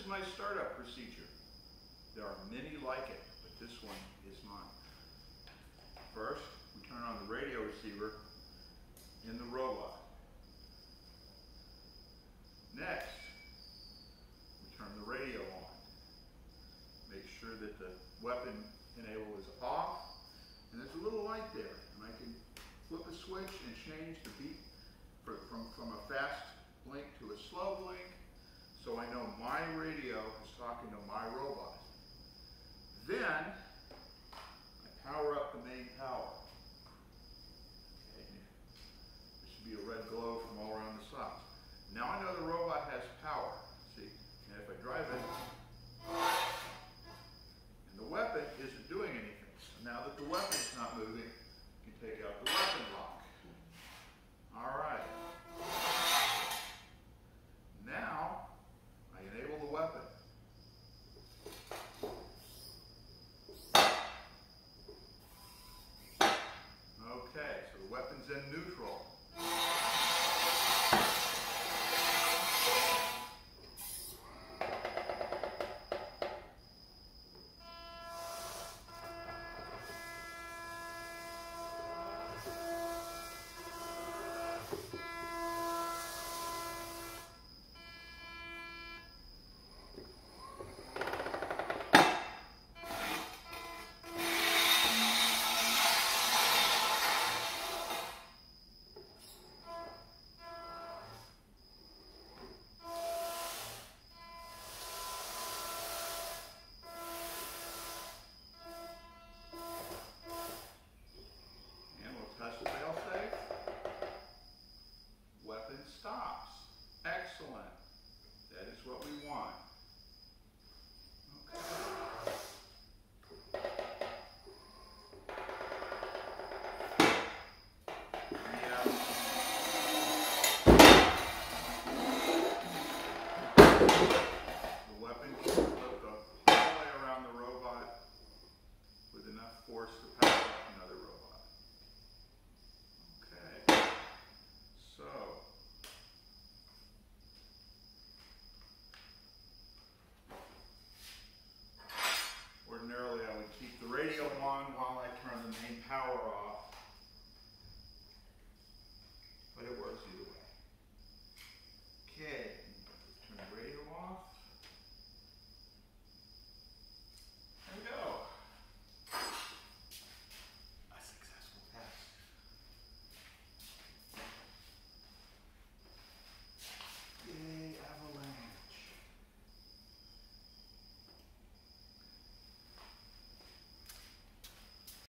my startup procedure. There are many like it, but this one is mine. First, we turn on the radio receiver in the robot. Next, we turn the radio on. Make sure that the weapon enable is off, and there's a little light there, and I can flip a switch and change the beat from a fast blink to a slow blink, so I know my radio is talking to my robot. Then, I power up the main power. Okay. There should be a red glow from all around the sides. Now I know the robot has power. See, and if I drive it, and the weapon isn't doing anything. So now that the weapon's not moving, you can take out the weapon lock. All right. Now, I enable the weapon. Okay, so the weapon's in neutral.